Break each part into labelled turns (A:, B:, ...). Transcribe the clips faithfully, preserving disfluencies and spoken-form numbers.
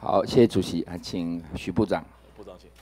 A: 好，谢谢主席，啊，请徐部长。
B: 部长请。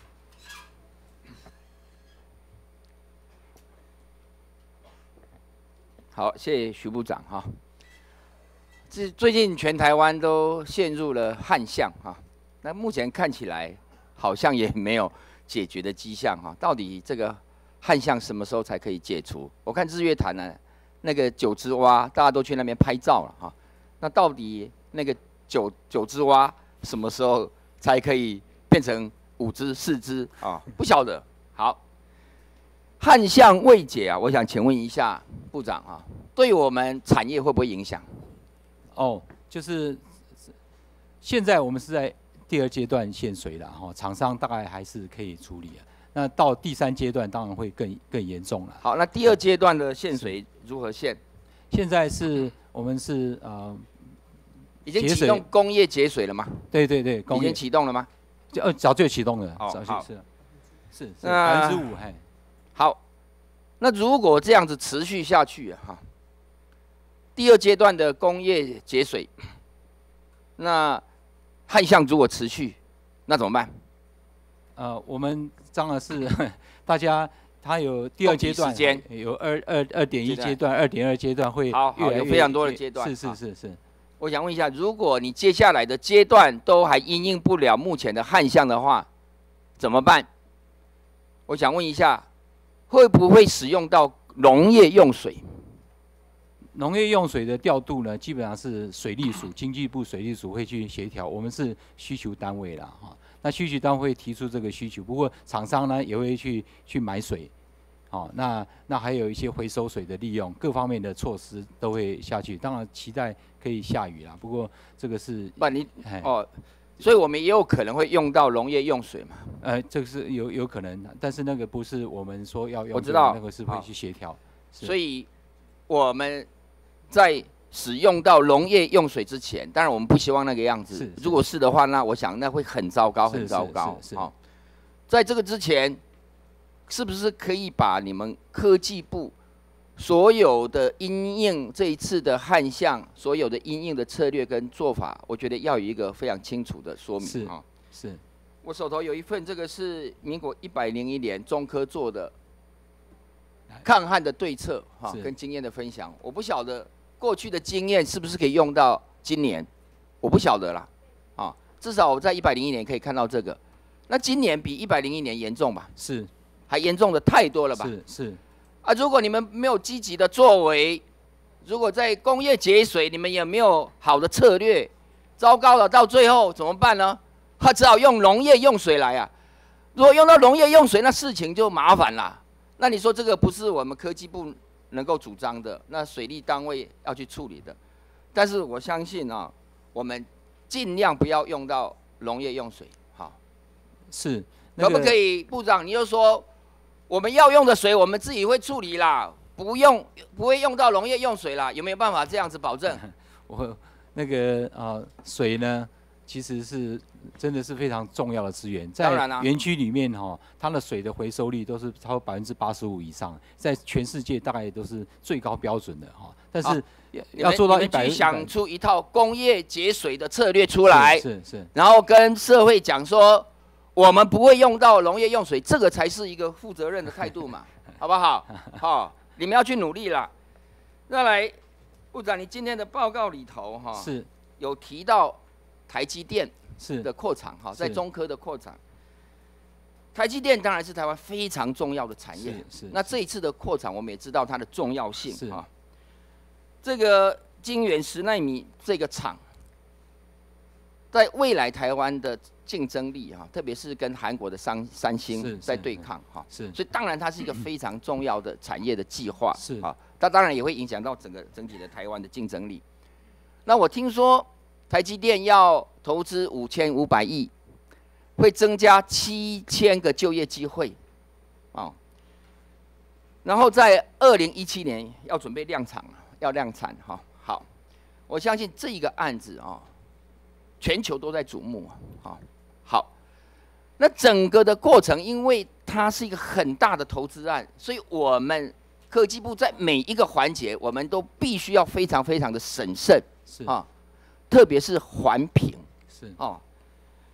A: 好，谢谢徐部长哈。这最近全台湾都陷入了旱象哈，那目前看起来好像也没有解决的迹象哈。到底这个旱象什么时候才可以解除？我看日月潭呢，那个九支蛙大家都去那边拍照了哈。那到底那个九九支蛙什么时候才可以变成五支、四支啊？不晓得。好，旱象未解啊，我想请问一下部长啊，对我们产业会不会影响？
C: 哦，就是现在我们是在第二阶段限水了哈，厂商大概还是可以处理啊。那到第三阶段当然会更更严重了。
A: 好，那第二阶段的限水如何限？
C: 现在是我们是呃。
A: 已经启动工业节水了吗？
C: 对对对，
A: 已经启动了吗？
C: 呃，早就启动了，
A: 哦、
C: 早就是是是百分之五，嘿。
A: 好，那如果这样子持续下去哈，第二阶段的工业节水，那旱象如果持续，那怎么办？
C: 呃，我们当然是大家，它有第二阶段，有二二二点一阶段、二点二阶段会
A: 好，好，有非常多的阶段，
C: 是是是是。
A: 我想问一下，如果你接下来的阶段都还因应不了目前的旱象的话，怎么办？我想问一下，会不会使用到农业用水？
C: 农业用水的调度呢，基本上是水利署、经济部水利署会去协调，我们是需求单位啦，哈。那需求单位会提出这个需求，不过厂商呢也会去去买水。哦，那那还有一些回收水的利用，各方面的措施都会下去。当然期待可以下雨啦，不过这个是
A: 不你哦，所以我们也有可能会用到农业用水嘛。
C: 呃，这个是有有可能，但是那个不是我们说要用，
A: 我知道
C: 那个是会去协调。
A: 所以我们在使用到农业用水之前，当然我们不希望那个样子。如果是的话，那我想那会很糟糕，很糟糕。好，在这个之前。是不是可以把你们科技部所有的因应这一次的旱象，所有的因应的策略跟做法，我觉得要有一个非常清楚的说明啊。
C: 是，是
A: 我手头有一份，这个是民国一百零一年中科做的抗旱的对策哈，跟经验的分享。我不晓得过去的经验是不是可以用到今年，我不晓得啦啊。至少我在一百零一年可以看到这个，那今年比一百零一年严重吧？
C: 是。
A: 还严重的太多了吧？
C: 是是
A: 啊，如果你们没有积极的作为，如果在工业节水你们也没有好的策略，糟糕了，到最后怎么办呢？他只好用农业用水来啊。如果用到农业用水，那事情就麻烦了。那你说这个不是我们科技部能够主张的，那水利单位要去处理的。但是我相信啊，我们尽量不要用到农业用水。好，
C: 是、
A: 那個、可不可以，部长？你就说。我们要用的水，我们自己会处理啦，不用不会用到农业用水啦，有没有办法这样子保证？
C: 我那个呃水呢，其实是真的是非常重要的资源，在园区里面哈、哦，它的水的回收率都是超过百分之八十五以上，在全世界大概都是最高标准的哈、哦。但是要做到一百，
A: 想出一套工业节水的策略出来，
C: 是 是, 是，
A: 然后跟社会讲说。我们不会用到农业用水，这个才是一个负责任的态度嘛，好不好？好、哦，你们要去努力啦。再来，部长，你今天的报告里头哈，
C: 是
A: 有提到台积电
C: 是
A: 的扩厂哈，在中科的扩厂。台积电当然是台湾非常重要的产业，
C: 是是。
A: 那这一次的扩厂，我们也知道它的重要性
C: 是
A: 哈。这个晶圆十纳米这个厂，在未来台湾的竞争力哈，特别是跟韩国的三三星在对抗哈，
C: 是，
A: 所以当然它是一个非常重要的产业的计划，
C: 是
A: 啊，它当然也会影响到整个整体的台湾的竞争力。那我听说台积电要投资五千五百亿，会增加七千个就业机会，啊，然后在二零一七年要准备量产，要量产哈。好，我相信这一个案子啊，全球都在瞩目啊。好，那整个的过程，因为它是一个很大的投资案，所以我们科技部在每一个环节，我们都必须要非常非常的审慎，
C: 是
A: 啊，特别是环评，
C: 是
A: 哦。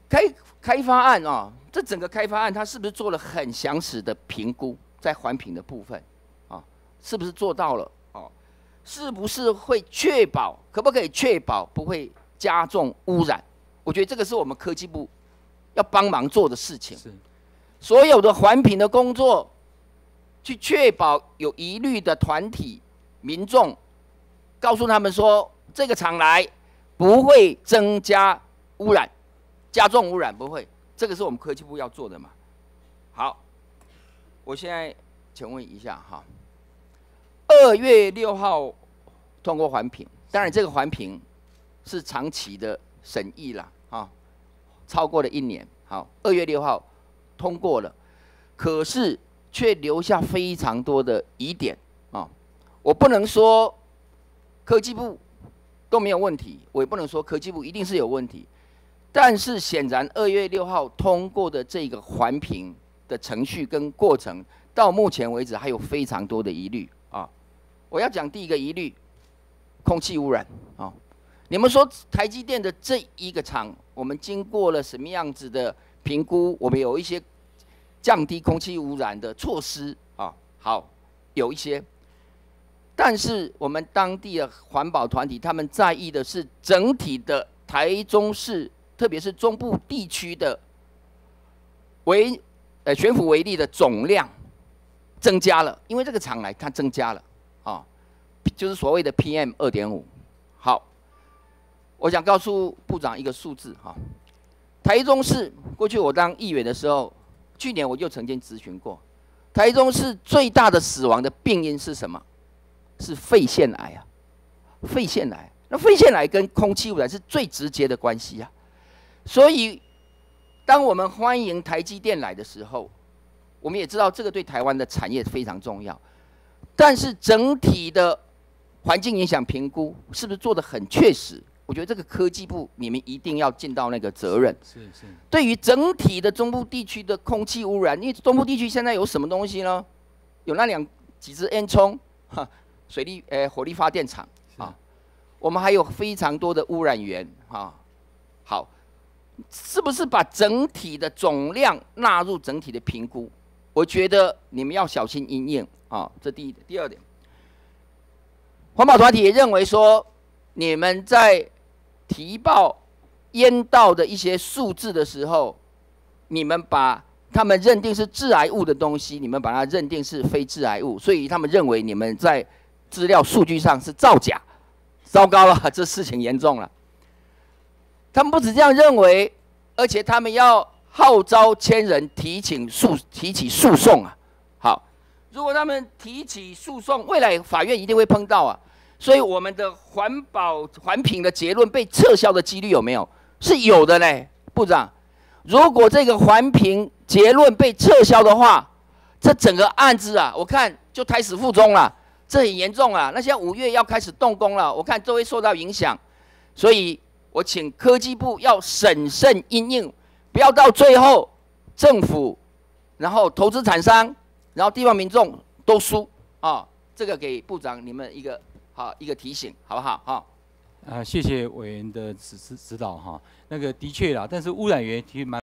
A: 开开发案啊，这整个开发案它是不是做了很详实的评估，在环评的部分啊，是不是做到了？哦，是不是会确保？可不可以确保不会加重污染？我觉得这个是我们科技部要帮忙做的事情。
C: 是，
A: 所有的环评的工作，去确保有疑虑的团体、民众，告诉他们说，这个厂来不会增加污染。加重污染不会，这个是我们科技部要做的嘛？好，我现在请问一下哈，二月六号通过环评，当然这个环评是长期的审议啦，啊，超过了一年。好，二月六号通过了，可是却留下非常多的疑点啊。我不能说科技部都没有问题，我也不能说科技部一定是有问题。但是显然，二月六号通过的这个环评的程序跟过程，到目前为止还有非常多的疑虑啊。我要讲第一个疑虑，空气污染啊。你们说台积电的这一个厂，我们经过了什么样子的评估？我们有一些降低空气污染的措施啊。好，有一些，但是我们当地的环保团体，他们在意的是整体的台中市。特别是中部地区的为呃悬浮微粒的总量增加了，因为这个厂来它增加了啊，就是所谓的 P M 二点五。好，我想告诉部长一个数字哈，台中市过去我当议员的时候，去年我就曾经咨询过，台中市最大的死亡的病因是什么？是肺腺癌啊，肺腺癌。那肺腺癌跟空气污染是最直接的关系啊。所以，当我们欢迎台积电来的时候，我们也知道这个对台湾的产业非常重要。但是整体的环境影响评估是不是做得很确实？我觉得这个科技部你们一定要尽到那个责任。
C: 是是。
A: 对于整体的中部地区的空气污染，因为中部地区现在有什么东西呢？有那两几只烟囱，哈，水力呃火力发电厂啊，我们还有非常多的污染源啊。好。是不是把整体的总量纳入整体的评估？我觉得你们要小心因应啊，这第一点。第二点，环保团体也认为说，你们在提报烟道的一些数字的时候，你们把他们认定是致癌物的东西，你们把它认定是非致癌物，所以他们认为你们在资料数据上是造假。糟糕了，这事情严重了。他们不止这样认为，而且他们要号召千人提请诉提起诉讼啊！好，如果他们提起诉讼，未来法院一定会碰到啊。所以我们的环保环评的结论被撤销的几率有没有？是有的嘞，部长。如果这个环评结论被撤销的话，这整个案子啊，我看就胎死腹中了，这很严重啊。那现在五月要开始动工了，我看都会受到影响，所以。我请科技部要审慎因应，不要到最后政府，然后投资厂商，然后地方民众都输啊！这个给部长你们一个好一个提醒，好不好？哈。
C: 啊，谢谢委员的指指指导哈。那个的确啦，但是污染源其实蛮。